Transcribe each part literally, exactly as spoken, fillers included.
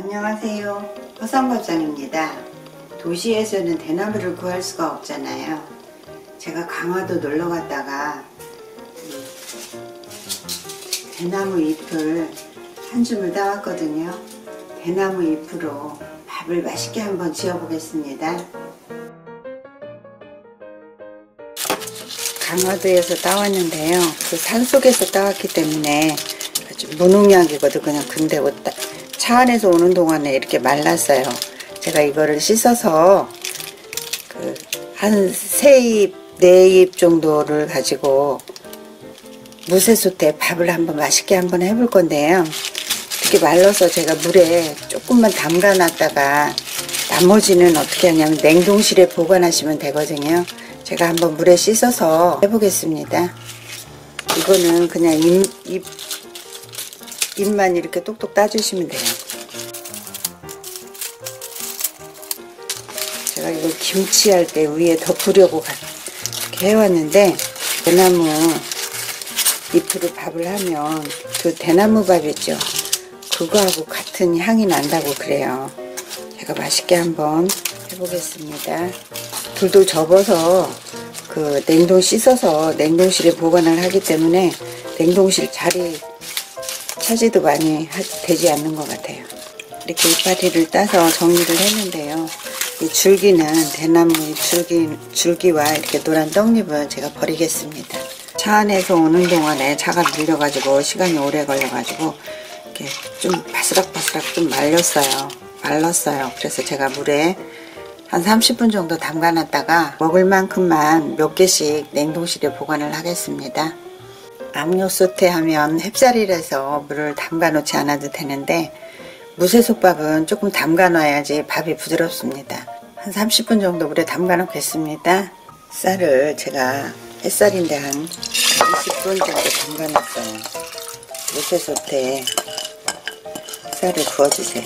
안녕하세요. 허성밥상입니다. 도시에서는 대나무를 구할 수가 없잖아요. 제가 강화도 놀러 갔다가 대나무 잎을 한 줌을 따왔거든요. 대나무 잎으로 밥을 맛있게 한번 지어 보겠습니다. 강화도에서 따왔는데요. 그 산속에서 따왔기 때문에 아주 무농약이거든. 그냥 근데 차 안에서 오는 동안에 이렇게 말랐어요. 제가 이거를 씻어서 그 한 세 잎, 네 잎 정도를 가지고 무쇠솥에 밥을 한번 맛있게 한번 해볼 건데요. 이렇게 말라서 제가 물에 조금만 담가 놨다가 나머지는 어떻게 하냐면 냉동실에 보관하시면 되거든요. 제가 한번 물에 씻어서 해보겠습니다. 이거는 그냥 잎, 잎, 잎만 이렇게 똑똑 따주시면 돼요. 제가 이걸 김치할 때 위에 덮으려고 이렇게 해왔는데, 대나무 잎으로 밥을 하면 그 대나무 밥 있죠? 그거하고 같은 향이 난다고 그래요. 제가 맛있게 한번 해보겠습니다. 돌돌 접어서 그 냉동 씻어서 냉동실에 보관을 하기 때문에 냉동실 자리 차지도 많이 하, 되지 않는 것 같아요. 이렇게 이파리를 따서 정리를 했는데요. 이 줄기는 대나무 줄기, 줄기와 이렇게 노란 떡잎은 제가 버리겠습니다. 차 안에서 오는 동안에 차가 밀려가지고 시간이 오래 걸려가지고 이렇게 좀 바스락바스락 좀 말렸어요. 말랐어요. 그래서 제가 물에 한 삼십 분 정도 담가 놨다가 먹을 만큼만 몇 개씩 냉동실에 보관을 하겠습니다. 압력솥에 하면 햅쌀이라서 물을 담가 놓지 않아도 되는데 무쇠솥밥은 조금 담가 놔야지 밥이 부드럽습니다. 한 삼십 분 정도 물에 담가 놓겠습니다. 쌀을 제가 햇쌀인데 한 이십 분 정도 담가 놨어요. 무쇠솥에 쌀을 구워주세요.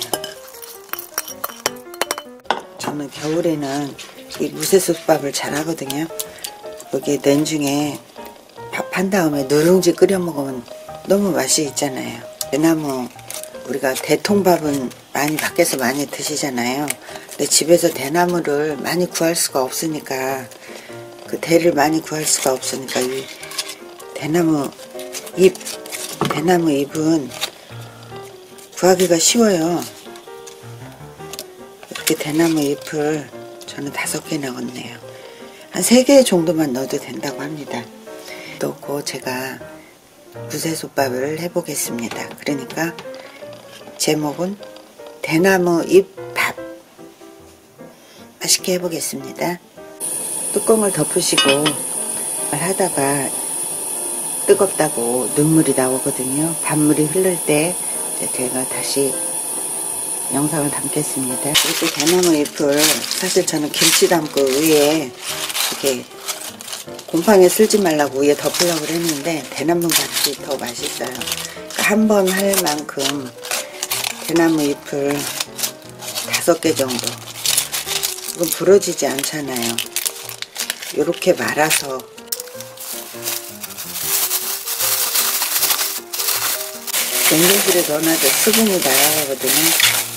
저는 겨울에는 이 무쇠솥밥을 잘 하거든요. 여기에 냉중에 밥 한 다음에 누룽지 끓여 먹으면 너무 맛이 있잖아요. 대나무 우리가 대통밥은 많이 밖에서 많이 드시잖아요. 근데 집에서 대나무를 많이 구할 수가 없으니까 그 대를 많이 구할 수가 없으니까 이 대나무 잎 대나무 잎은 구하기가 쉬워요. 이렇게 대나무 잎을 저는 다섯 개 넣었네요. 한 세 개 정도만 넣어도 된다고 합니다. 넣고 제가 무쇠솥밥을 해보겠습니다. 그러니까 제목은 대나무 잎밥 맛있게 해보겠습니다. 뚜껑을 덮으시고 하다가 뜨겁다고 눈물이 나오거든요. 밥물이 흐를 때 제가 다시 영상을 담겠습니다. 이렇게 대나무 잎을 사실 저는 김치 담고 위에 이렇게 곰팡이 쓸지 말라고 위에 덮으려고 했는데 대나무 밭이 더 맛있어요. 그러니까 한 번 할 만큼 대나무 잎을 다섯 개 정도. 이건 부러지지 않잖아요. 이렇게 말아서 냉동실에 넣어놔도 수분이 나가거든요.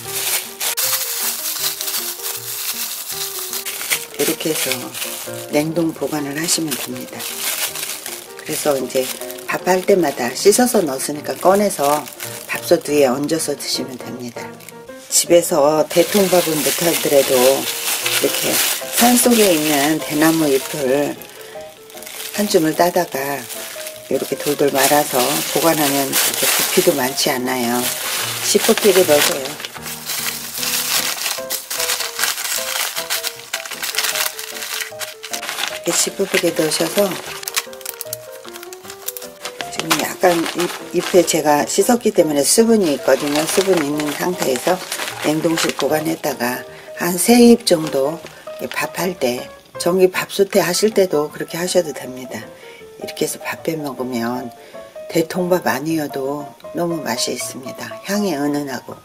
이렇게 해서 냉동 보관을 하시면 됩니다. 그래서 이제 밥할 때마다 씻어서 넣었으니까 꺼내서 밥솥 위에 얹어서 드시면 됩니다. 집에서 대통밥은 못하더라도 이렇게 산속에 있는 대나무 잎을 한 줌을 따다가 이렇게 돌돌 말아서 보관하면 이렇게 부피도 많지 않아요. 씹히게 넣으세요. 이렇게 씹히게 넣으셔서 지금 약간 잎, 잎에 제가 씻었기 때문에 수분이 있거든요. 수분이 있는 상태에서 냉동실 보관했다가 한 세 잎 정도 밥할 때 전기 밥솥에 하실 때도 그렇게 하셔도 됩니다. 이렇게 해서 밥 해 먹으면 대통밥 아니어도 너무 맛이 있습니다. 향이 은은하고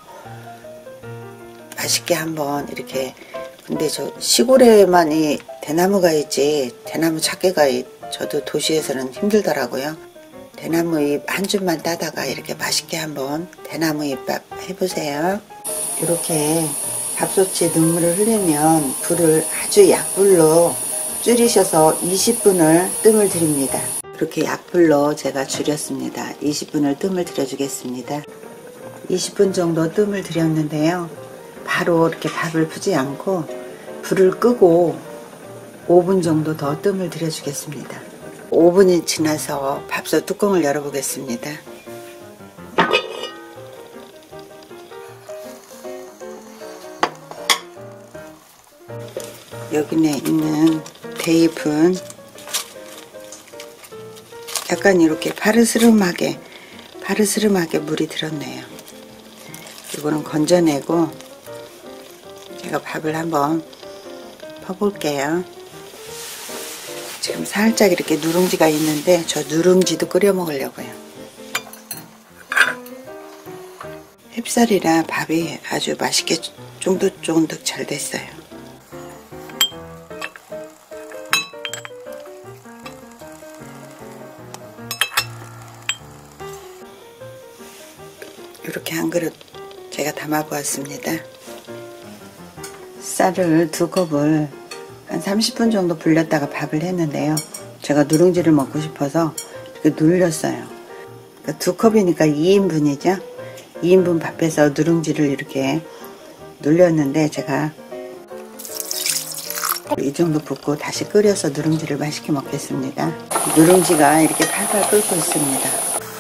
맛있게 한번 이렇게. 근데 저 시골에만 이 대나무가 있지 대나무 찾기가 저도 도시에서는 힘들더라고요. 대나무 잎 한 줌만 따다가 이렇게 맛있게 한번 대나무 잎밥 해보세요. 이렇게 밥솥에 눈물을 흘리면 불을 아주 약불로 줄이셔서 이십 분을 뜸을 들입니다. 이렇게 약불로 제가 줄였습니다. 이십 분을 뜸을 들여주겠습니다. 이십 분 정도 뜸을 들였는데요. 바로 이렇게 밥을 푸지 않고 불을 끄고 오 분 정도 더 뜸을 들여주겠습니다. 오 분이 지나서 밥솥 뚜껑을 열어보겠습니다. 여기에 있는 대잎은 약간 이렇게 파르스름하게 파르스름하게 물이 들었네요. 이거는 건져내고 제가 밥을 한번 퍼볼게요. 지금 살짝 이렇게 누룽지가 있는데 저 누룽지도 끓여 먹으려고요. 햅쌀이라 밥이 아주 맛있게 쫀득쫀득 잘 됐어요. 이렇게 한 그릇 제가 담아 보았습니다. 쌀을 두 컵을 한 삼십 분 정도 불렸다가 밥을 했는데요. 제가 누룽지를 먹고 싶어서 이렇게 눌렸어요. 그러니까 두 컵이니까 이 인분이죠. 이 인분 밥에서 누룽지를 이렇게 눌렸는데 제가 이 정도 붓고 다시 끓여서 누룽지를 맛있게 먹겠습니다. 누룽지가 이렇게 팔팔 끓고 있습니다.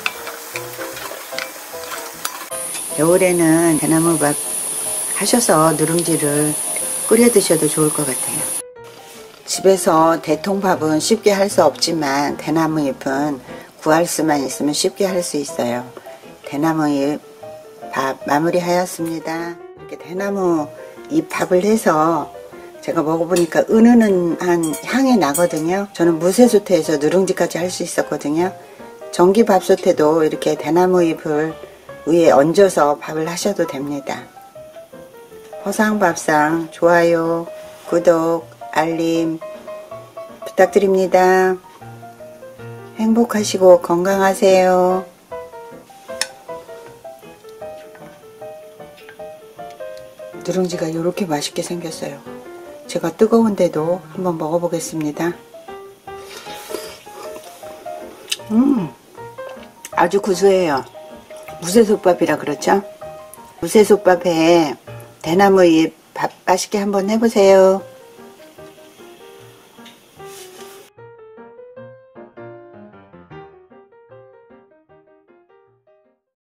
겨울에는 대나무밥 하셔서 누룽지를 끓여 드셔도 좋을 것 같아요. 집에서 대통밥은 쉽게 할 수 없지만 대나무잎은 구할 수만 있으면 쉽게 할 수 있어요. 대나무잎 밥 마무리 하였습니다. 이렇게 대나무 잎 밥을 해서 제가 먹어보니까 은은한 향이 나거든요. 저는 무쇠솥에서 누룽지까지 할 수 있었거든요. 전기밥솥에도 이렇게 대나무 잎을 위에 얹어서 밥을 하셔도 됩니다. 허상밥상 좋아요, 구독, 알림 부탁드립니다. 행복하시고 건강하세요. 누룽지가 이렇게 맛있게 생겼어요. 제가 뜨거운데도 한번 먹어보겠습니다. 음, 아주 구수해요. 무쇠솥밥이라 그렇죠? 무쇠솥밥에 대나무잎 밥 맛있게 한번 해보세요.